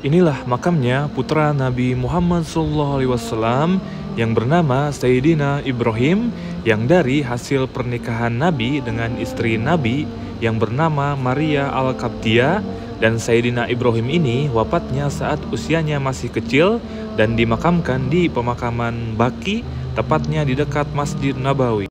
Inilah makamnya putra Nabi Muhammad SAW yang bernama Sayyidina Ibrahim, yang dari hasil pernikahan Nabi dengan istri Nabi yang bernama Maria Al-Qibtiyah. Dan Sayyidina Ibrahim ini wafatnya saat usianya masih kecil dan dimakamkan di pemakaman Baqi, tepatnya di dekat Masjid Nabawi.